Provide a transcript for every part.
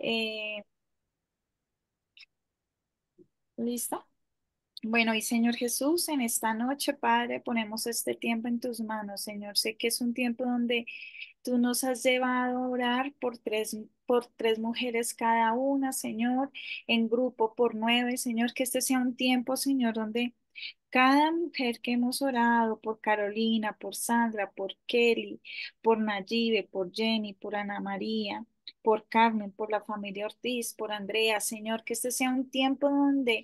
Eh, ¿Listo? Bueno, y Señor Jesús, en esta noche, Padre, ponemos este tiempo en tus manos, Señor. Sé que es un tiempo donde tú nos has llevado a orar por tres mujeres cada una, Señor, en grupo por 9, Señor, que este sea un tiempo, Señor, donde cada mujer que hemos orado, por Carolina, por Sandra, por Kelly, por Nayibe, por Jenny, por Ana María, por Carmen, por la familia Ortiz, por Andrea, Señor, que este sea un tiempo donde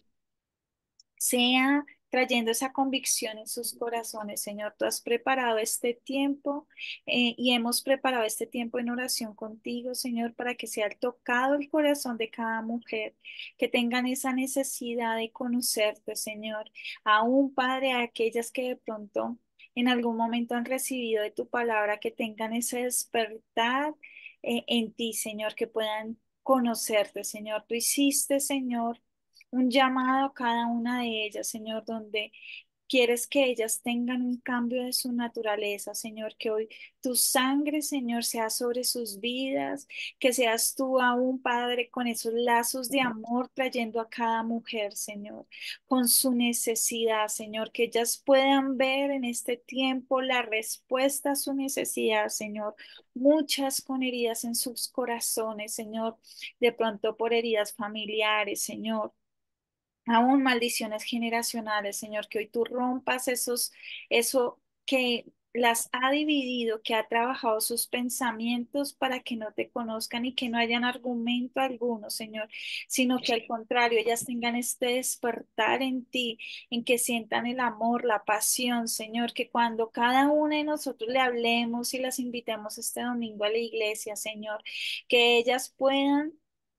sea trayendo esa convicción en sus corazones. Señor, tú has preparado este tiempo y hemos preparado este tiempo en oración contigo, Señor, para que sea tocado el corazón de cada mujer, que tengan esa necesidad de conocerte, Señor. Aún, Padre, a aquellas que de pronto en algún momento han recibido de tu palabra, que tengan ese despertar en ti, Señor, que puedan conocerte, Señor. Tú hiciste, Señor, un llamado a cada una de ellas, Señor, donde quieres que ellas tengan un cambio de su naturaleza, Señor, que hoy tu sangre, Señor, sea sobre sus vidas, que seas tú aún, Padre, con esos lazos de amor trayendo a cada mujer, Señor, con su necesidad, Señor, que ellas puedan ver en este tiempo la respuesta a su necesidad, Señor. Muchas con heridas en sus corazones, Señor, de pronto por heridas familiares, Señor, aún maldiciones generacionales, Señor, que hoy tú rompas eso que las ha dividido, que ha trabajado sus pensamientos para que no te conozcan y que no hayan argumento alguno, Señor, sino que al contrario, ellas tengan este despertar en ti, en que sientan el amor, la pasión, Señor, que cuando cada una de nosotros le hablemos y las invitemos este domingo a la iglesia, Señor, que ellas puedan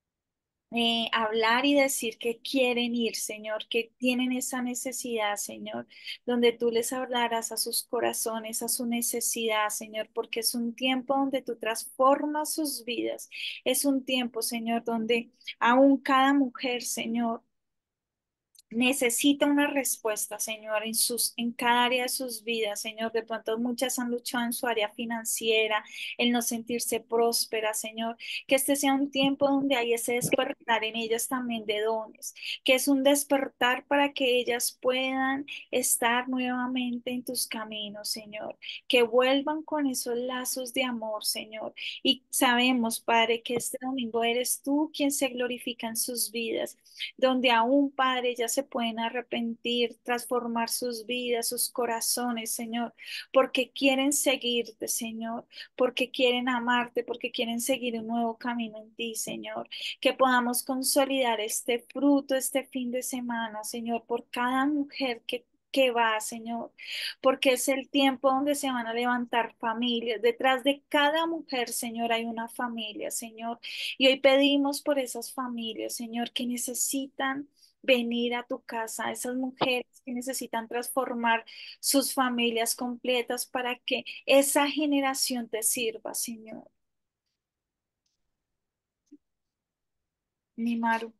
hablar y decir que quieren ir, Señor, que tienen esa necesidad, Señor, donde tú les hablarás a sus corazones, a su necesidad, Señor, porque es un tiempo donde tú transformas sus vidas. Es un tiempo, Señor, donde aún cada mujer, Señor, necesita una respuesta, Señor, en cada área de sus vidas, Señor. De pronto muchas han luchado en su área financiera, el no sentirse próspera, Señor. Que este sea un tiempo donde hay ese despertar en ellas también de dones, que es un despertar para que ellas puedan estar nuevamente en tus caminos, Señor. Que vuelvan con esos lazos de amor, Señor. Y sabemos, Padre, que este domingo eres tú quien se glorifica en sus vidas, donde aún, Padre, ya se pueden arrepentir, transformar sus vidas, sus corazones, Señor, porque quieren seguirte, Señor, porque quieren amarte, porque quieren seguir un nuevo camino en ti, Señor. Que podamos consolidar este fruto este fin de semana, Señor, por cada mujer que va, Señor, porque es el tiempo donde se van a levantar familias. Detrás de cada mujer, Señor, hay una familia, Señor. Y hoy pedimos por esas familias, Señor, que necesitan venir a tu casa, esas mujeres que necesitan transformar sus familias completas para que esa generación te sirva, Señor. Mi Maru.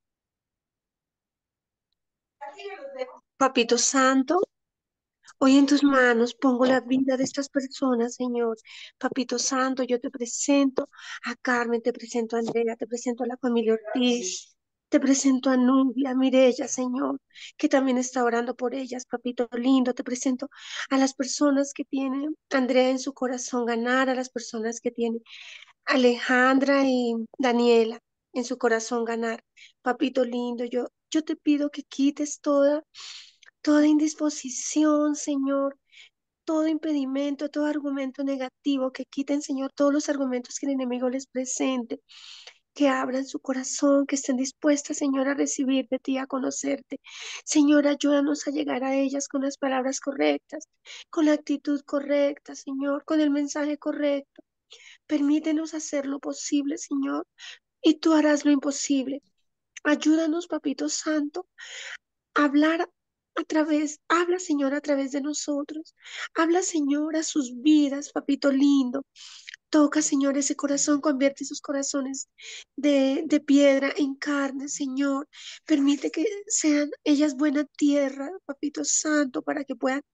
Papito Santo, hoy en tus manos pongo la vida de estas personas, Señor. Papito Santo, yo te presento a Carmen, te presento a Andrea, te presento a la familia Ortiz, te presento a Nubia, a Mirella, Señor, que también está orando por ellas, papito lindo. Te presento a las personas que tiene Andrea en su corazón ganar, a las personas que tiene Alejandra y Daniela en su corazón ganar. Papito lindo, yo te pido que quites toda indisposición, Señor, todo impedimento, todo argumento negativo, que quiten, Señor, todos los argumentos que el enemigo les presente, que abran su corazón, que estén dispuestas, Señor, a recibir de ti, a conocerte. Señor, ayúdanos a llegar a ellas con las palabras correctas, con la actitud correcta, Señor, con el mensaje correcto. Permítenos hacer lo posible, Señor, y tú harás lo imposible. Ayúdanos, Papito Santo, hablar habla Señor a través de nosotros. Habla Señor a sus vidas, papito lindo. Toca Señor ese corazón, convierte sus corazones de piedra en carne, Señor. Permite que sean ellas buena tierra, papito santo, para que puedan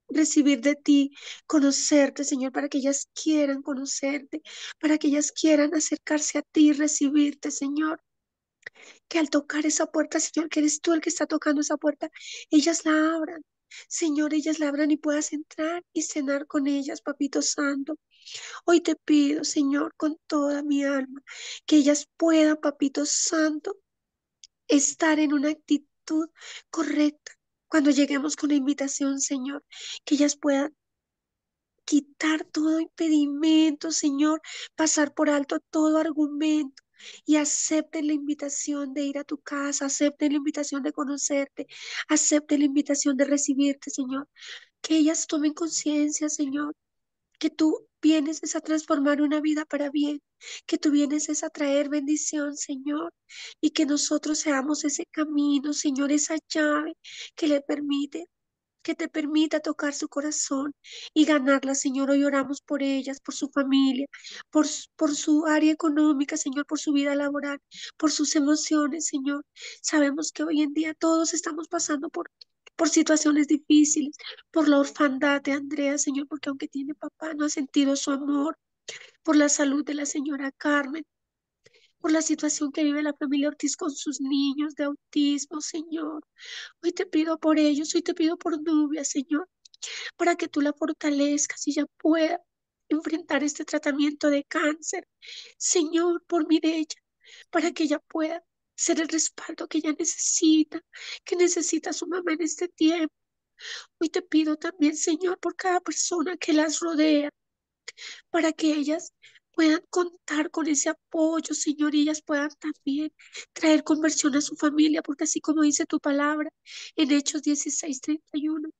recibir de ti, conocerte, Señor, para que ellas quieran conocerte, para que ellas quieran acercarse a ti y recibirte, Señor. Que al tocar esa puerta, Señor, que eres tú el que está tocando esa puerta, ellas la abran. Señor, ellas la abran y puedas entrar y cenar con ellas, Papito Santo. Hoy te pido, Señor, con toda mi alma, que ellas puedan, Papito Santo, estar en una actitud correcta. Cuando lleguemos con la invitación, Señor, que ellas puedan quitar todo impedimento, Señor, pasar por alto todo argumento y acepten la invitación de ir a tu casa, acepten la invitación de conocerte, acepten la invitación de recibirte, Señor. Que ellas tomen conciencia, Señor, que tú vienes es a transformar una vida para bien, que tú vienes es a traer bendición, Señor, y que nosotros seamos ese camino, Señor, esa llave que le permite que te permita tocar su corazón y ganarla, Señor. Hoy oramos por ellas, por su familia, por su área económica, Señor, por su vida laboral, por sus emociones, Señor. Sabemos que hoy en día todos estamos pasando por situaciones difíciles, por la orfandad de Andrea, Señor, porque aunque tiene papá, no ha sentido su amor, por la salud de la señora Carmen, por la situación que vive la familia Ortiz con sus niños de autismo, Señor. Hoy te pido por ellos, hoy te pido por Nubia, Señor, para que tú la fortalezcas y ella pueda enfrentar este tratamiento de cáncer. Señor, por Mireya, para que ella pueda ser el respaldo que ella necesita, que necesita su mamá en este tiempo. Hoy te pido también, Señor, por cada persona que las rodea, para que ellas puedan contar con ese apoyo, Señor, y ellas puedan también traer conversión a su familia, porque así como dice tu palabra en Hechos 16:31,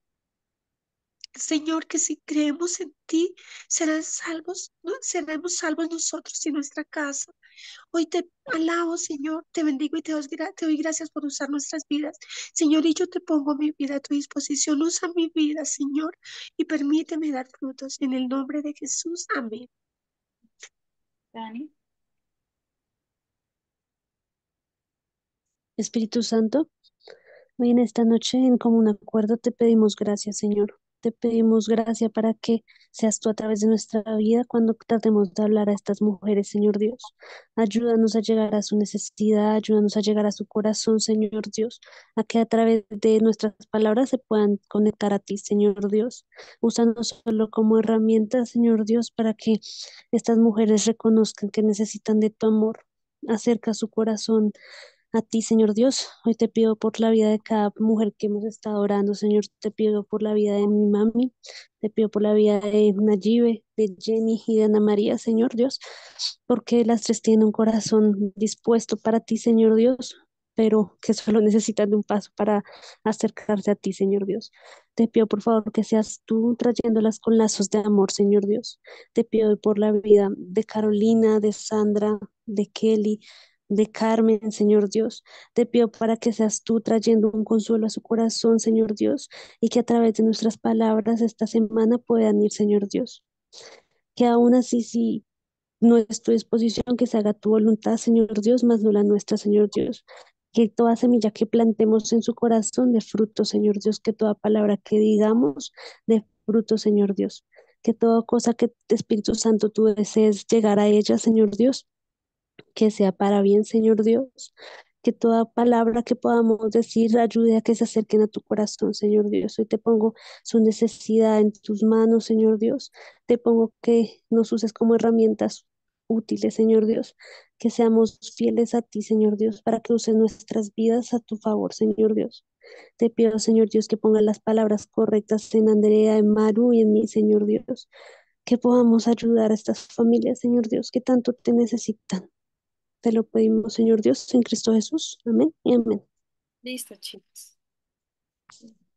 Señor, que si creemos en ti, serán salvos, ¿no? Seremos salvos nosotros y nuestra casa. Hoy te alabo, Señor, te bendigo y te doy gracias por usar nuestras vidas. Señor, y yo te pongo mi vida a tu disposición. Usa mi vida, Señor, y permíteme dar frutos. En el nombre de Jesús, amén. Dani. Espíritu Santo, hoy en esta noche en común acuerdo te pedimos gracias, Señor. Te pedimos gracia para que seas tú a través de nuestra vida cuando tratemos de hablar a estas mujeres, Señor Dios. Ayúdanos a llegar a su necesidad, ayúdanos a llegar a su corazón, Señor Dios, a que a través de nuestras palabras se puedan conectar a ti, Señor Dios. Úsanos solo como herramienta, Señor Dios, para que estas mujeres reconozcan que necesitan de tu amor. Acerca su corazón a ti, Señor Dios. Hoy te pido por la vida de cada mujer que hemos estado orando, Señor. Te pido por la vida de mi mami, te pido por la vida de Nayibe, de Jenny y de Ana María, Señor Dios, porque las tres tienen un corazón dispuesto para ti, Señor Dios, pero que solo necesitan de un paso para acercarse a ti, Señor Dios. Te pido por favor que seas tú trayéndolas con lazos de amor, Señor Dios. Te pido por la vida de Carolina, de Sandra, de Kelly, de Carmen, Señor Dios. Te pido para que seas tú trayendo un consuelo a su corazón, Señor Dios, y que a través de nuestras palabras esta semana puedan ir, Señor Dios. Que aún así, si no es tu disposición, que se haga tu voluntad, Señor Dios, más no la nuestra, Señor Dios. Que toda semilla que plantemos en su corazón dé fruto, Señor Dios, que toda palabra que digamos dé fruto, Señor Dios. Que toda cosa que Espíritu Santo tú desees llegar a ella, Señor Dios, que sea para bien, Señor Dios, que toda palabra que podamos decir ayude a que se acerquen a tu corazón, Señor Dios. Hoy te pongo su necesidad en tus manos, Señor Dios. Te pongo que nos uses como herramientas útiles, Señor Dios, que seamos fieles a ti, Señor Dios, para que uses nuestras vidas a tu favor, Señor Dios. Te pido, Señor Dios, que pongas las palabras correctas en Andrea, en Maru y en mí, Señor Dios, que podamos ayudar a estas familias, Señor Dios, que tanto te necesitan. Te lo pedimos, Señor Dios, en Cristo Jesús. Amén y amén. Listo, chicos.